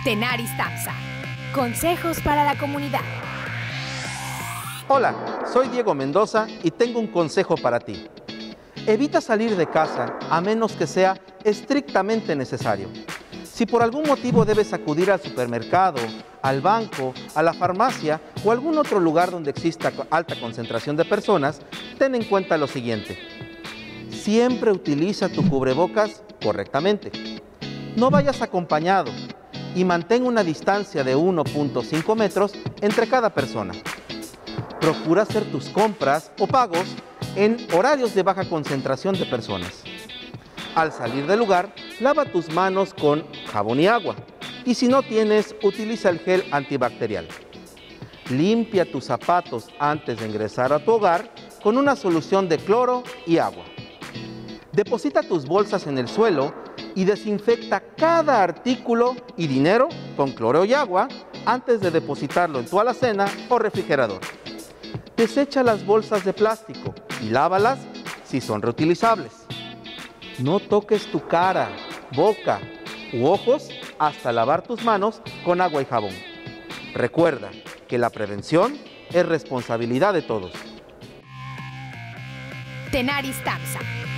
Tenaris Tapsa. Consejos para la comunidad. Hola, soy Diego Mendoza y tengo un consejo para ti. Evita salir de casa a menos que sea estrictamente necesario. Si por algún motivo debes acudir al supermercado, al banco, a la farmacia o algún otro lugar donde exista alta concentración de personas, ten en cuenta lo siguiente. Siempre utiliza tu cubrebocas correctamente. No vayas acompañado y mantén una distancia de 1.5 metros entre cada persona. Procura hacer tus compras o pagos en horarios de baja concentración de personas. Al salir del lugar, lava tus manos con jabón y agua. Y si no tienes, utiliza el gel antibacterial. Limpia tus zapatos antes de ingresar a tu hogar con una solución de cloro y agua. Deposita tus bolsas en el suelo y desinfecta cada artículo y dinero con cloro y agua antes de depositarlo en tu alacena o refrigerador. Desecha las bolsas de plástico y lávalas si son reutilizables. No toques tu cara, boca u ojos hasta lavar tus manos con agua y jabón. Recuerda que la prevención es responsabilidad de todos. Tenaris Tapsa.